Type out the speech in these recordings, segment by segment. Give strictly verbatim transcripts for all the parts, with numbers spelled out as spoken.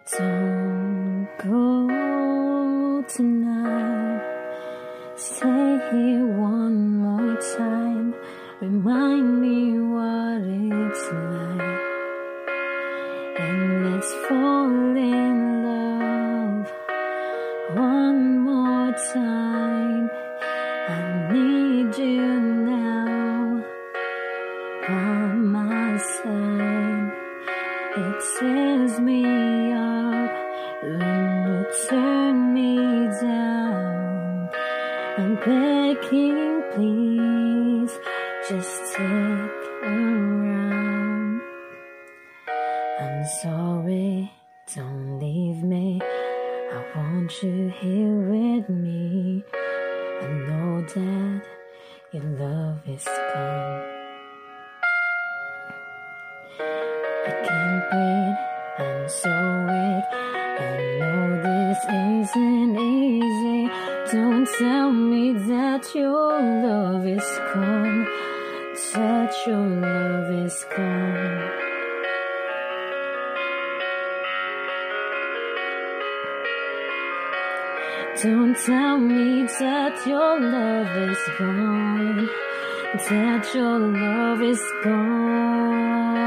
Don't go tonight. Stay here one more time. Remind me what it's like. And let's fall in love one more time. I need you now by my side. It tears me up when you turn me down. I'm begging, please, just stick around. I'm sorry, don't leave me. I want you here with me. I know that your love is gone. I can't breathe, I'm so weak. I know this isn't easy. Don't tell me that your love is gone, that your love is gone. Don't tell me that your love is gone, that your love is gone.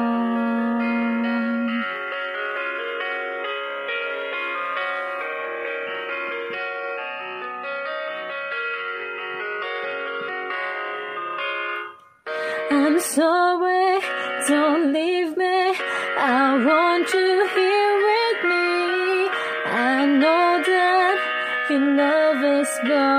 I'm sorry, don't leave me. I want you here with me. I know that your love is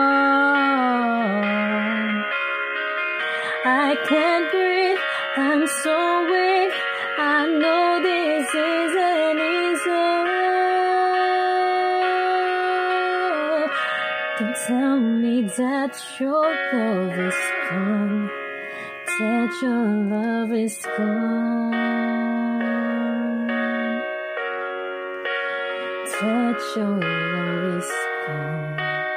gone. I can't breathe, I'm so weak. I know this isn't easy. Don't tell me that your love is gone, that your love is gone, that your love is gone.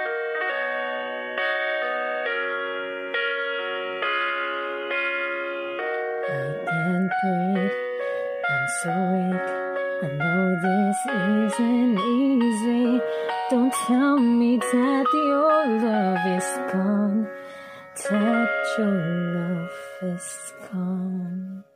I can't breathe, I'm so weak. I know this isn't easy. Don't tell me that your love is gone, that your love is gone.